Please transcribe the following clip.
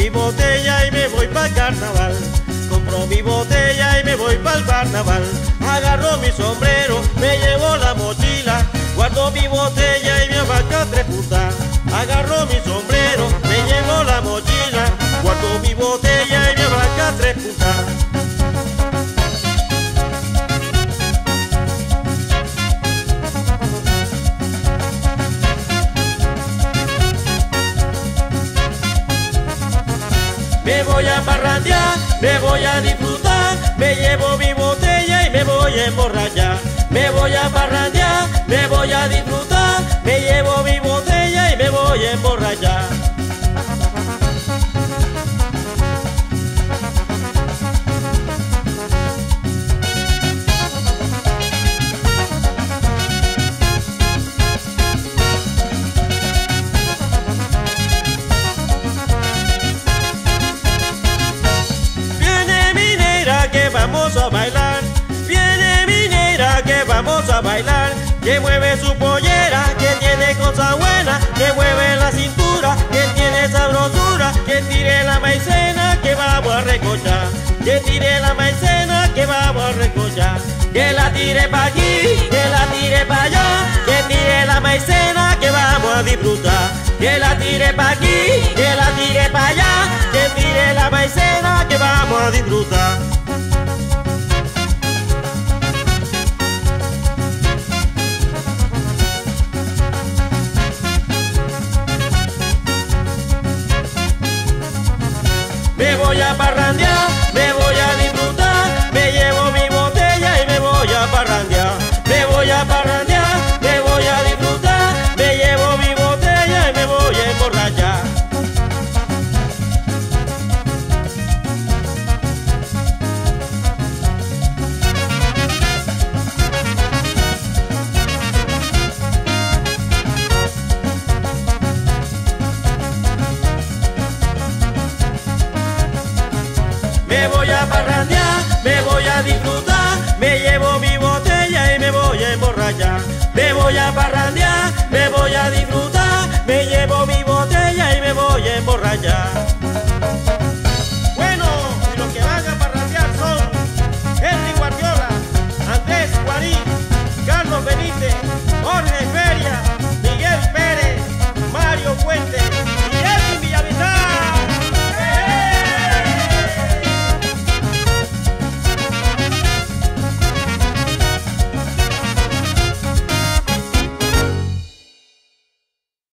mi botella y me voy pa'l carnaval. Compro mi botella y me voy pa'l carnaval. Agarro mi sombrero, me llevo la mochila, guardo mi botella y mi abaca 3 puntas. Agarro mi sombrero, me llevo la mochila, guardo mi botella y mi abaca 3 puntas. Me voy a parrandear, me voy a disfrutar, me llevo mi botella y me voy a emborrachar. Me voy a parrandear, me voy a disfrutar, me llevo mi botella y me voy a emborrachar. Vamos a bailar, viene mi negra que vamos a bailar, que mueve su pollera, que tiene cosas buenas, que mueve la cintura, que tiene sabrosura, que tire la maicena que vamos a recochar, que tire la maicena que vamos a recochar, que la tire pa' aquí, que la tire pa' allá, que tire la maicena que vamos a disfrutar, que la tire pa' aquí, que la tire pa' allá, que tire la maicena que vamos a disfrutar. Me voy a parrandear, me voy a disfrutar, me llevo mi botella y me voy a parrandear. Me voy a parrandear, me voy a disfrutar, me llevo mi botella y me voy a emborrachar. Me voy a parrandear, me voy a disfrutar, me llevo mi botella y me voy a emborrachar. Me voy a parrandear, me voy a disfrutar, me llevo mi botella y me voy a emborrachar.